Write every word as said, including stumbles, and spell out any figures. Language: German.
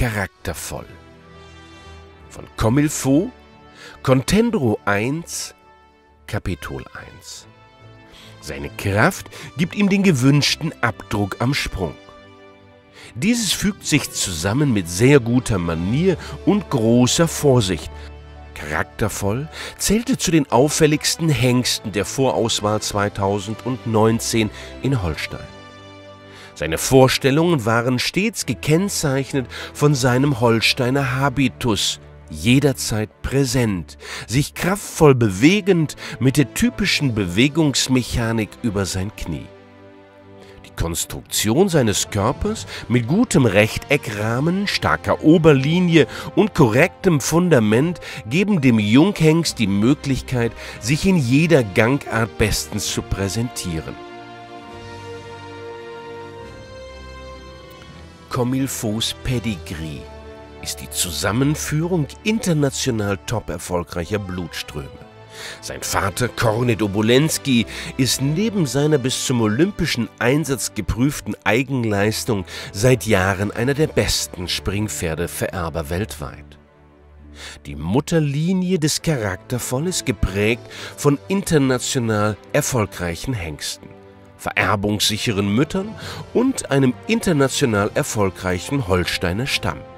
charaktervoll. Von Comme il faut, Contendro eins, Capitol eins. Seine Kraft gibt ihm den gewünschten Abdruck am Sprung. Dieses fügt sich zusammen mit sehr guter Manier und großer Vorsicht. Charaktervoll zählte zu den auffälligsten Hengsten der Vorauswahl zweitausendneunzehn in Holstein. Seine Vorstellungen waren stets gekennzeichnet von seinem Holsteiner Habitus, jederzeit präsent, sich kraftvoll bewegend mit der typischen Bewegungsmechanik über sein Knie. Die Konstruktion seines Körpers mit gutem Rechteckrahmen, starker Oberlinie und korrektem Fundament geben dem Junghengst die Möglichkeit, sich in jeder Gangart bestens zu präsentieren. Comme il faut Pedigree ist die Zusammenführung international top erfolgreicher Blutströme. Sein Vater Kornet Obolenski ist neben seiner bis zum olympischen Einsatz geprüften Eigenleistung seit Jahren einer der besten Springpferdevererber weltweit. Die Mutterlinie des Charaktervoll ist geprägt von international erfolgreichen Hengsten, vererbungssicheren Müttern und einem international erfolgreichen Holsteiner Stamm.